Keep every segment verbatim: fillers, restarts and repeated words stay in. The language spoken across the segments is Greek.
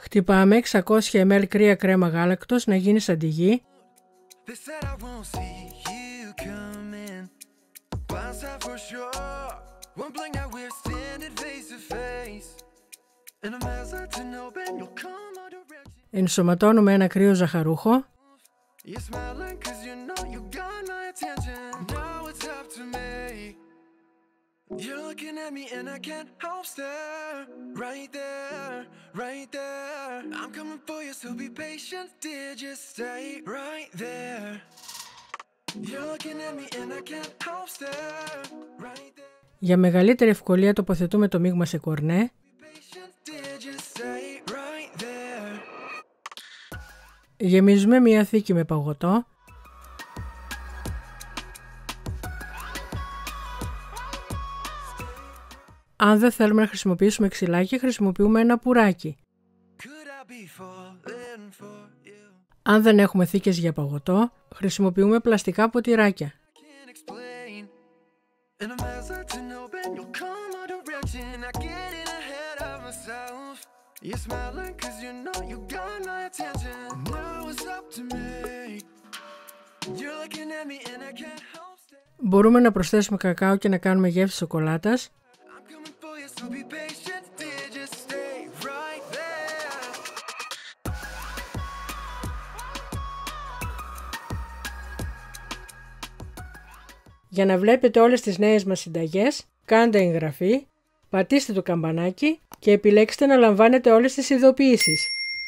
Χτυπάμε εξακόσια μιλιλίτρ κρύα κρέμα γάλακτος να γίνει σαν τη γη. Ενσωματώνουμε ένα κρύο ζαχαρούχο. You're looking at me and I can't help stare. Right there, right there. I'm coming for you, so be patient, dear, just stay right there. You're looking at me and I can't help stare. Right there. Για μεγαλύτερη ευκολία τοποθετούμε το μείγμα σε κορνέ. Γεμίζουμε μία θήκη με παγωτό. Αν δεν θέλουμε να χρησιμοποιήσουμε ξυλάκι, χρησιμοποιούμε ένα πουράκι. Αν δεν έχουμε θήκες για παγωτό, χρησιμοποιούμε πλαστικά ποτηράκια. Μπορούμε να προσθέσουμε κακάο και να κάνουμε γεύση σοκολάτας. Για να βλέπετε όλες τις νέες μας συνταγές, κάντε εγγραφή, πατήστε το καμπανάκι και επιλέξτε να λαμβάνετε όλες τις ειδοποιήσεις.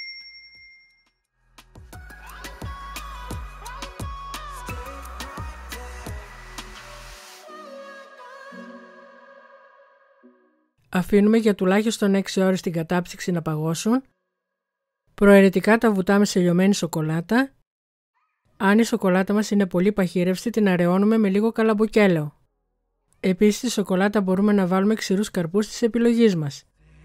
Αφήνουμε για τουλάχιστον έξι ώρες την κατάψυξη να παγώσουν. Προαιρετικά τα βουτάμε σε λιωμένη σοκολάτα. Αν η σοκολάτα μας είναι πολύ παχύρευστη, την αραιώνουμε με λίγο καλαμποκέλαιο. Επίσης, στη σοκολάτα μπορούμε να βάλουμε ξηρούς καρπούς της επιλογής μας.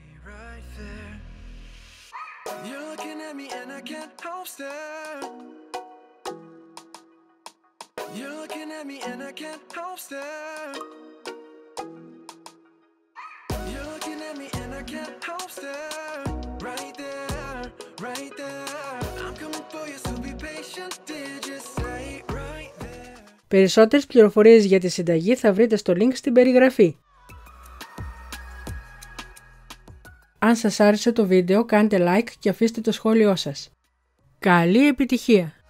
Περισσότερες πληροφορίες για τη συνταγή θα βρείτε στο link στην περιγραφή. Αν σας άρεσε το βίντεο, κάντε like και αφήστε το σχόλιο σας. Καλή επιτυχία!